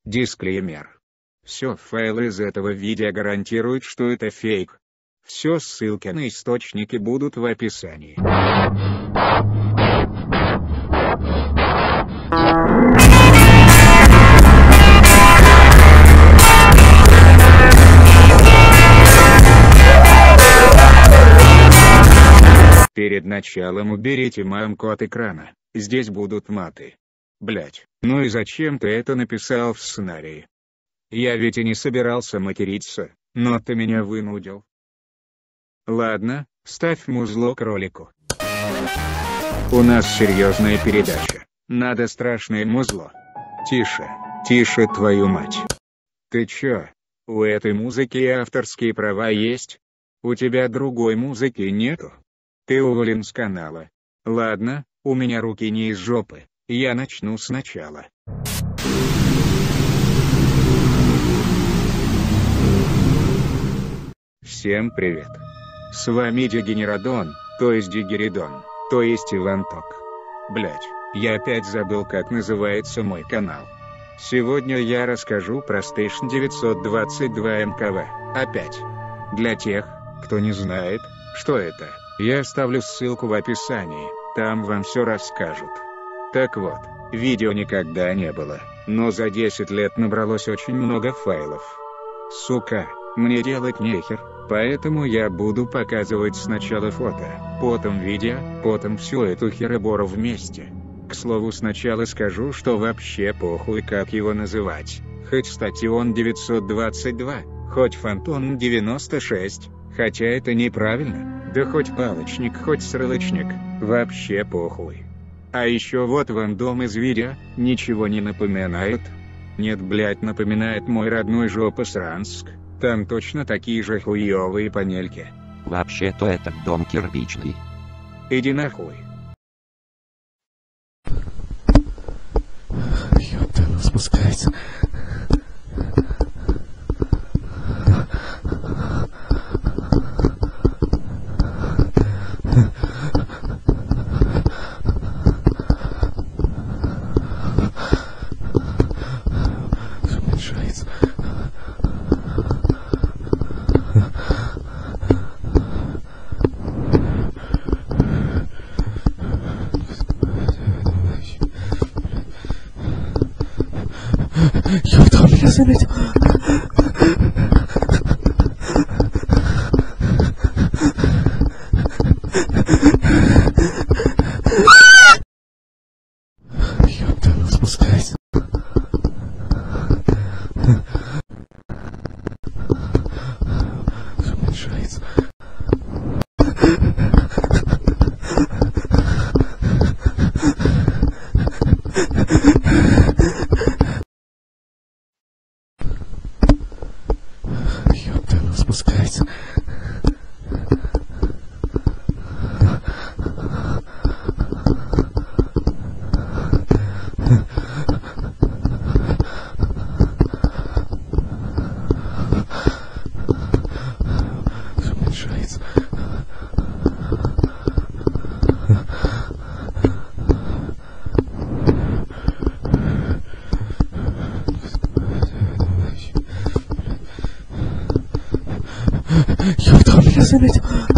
Дисклеймер. Все файлы из этого видео гарантируют, что это фейк. Все ссылки на источники будут в описании. Перед началом уберите мамку от экрана, здесь будут маты. Блять, ну и зачем ты это написал в сценарии? Я ведь и не собирался материться, но ты меня вынудил. Ладно, ставь музло к ролику. У нас серьезная передача, надо страшное музло. Тише, тише твою мать. Ты чё? У этой музыки авторские права есть? У тебя другой музыки нету? Ты уволен с канала. Ладно, у меня руки не из жопы, я начну сначала. Всем привет. С вами Дегенерадон, то есть Дигеридон, то есть Иванток. Блять, я опять забыл, как называется мой канал. Сегодня я расскажу про Station 922 МКВ, опять. Для тех, кто не знает, что это, я оставлю ссылку в описании, там вам все расскажут. Так вот, видео никогда не было, но за 10 лет набралось очень много файлов. Сука, мне делать нехер, поэтому я буду показывать сначала фото, потом видео, потом всю эту херобору вместе. К слову, сначала скажу, что вообще похуй, как его называть, хоть Station 922, хоть Фантом 96, хотя это неправильно. Да хоть палочник, хоть срылочник, вообще похуй. А еще вот вам дом из видео, ничего не напоминает? Нет, блять, напоминает мой родной Жопосранск, там точно такие же хуёвые панельки. Вообще-то этот дом кирпичный. Иди нахуй. Ёпта, она спускается. Уменьшается. Ёпта, он меня заметил. Ёпта, она спускается. Уменьшается. Ёпта, она спускается. Уменьшается. Ёпта, он меня заметил.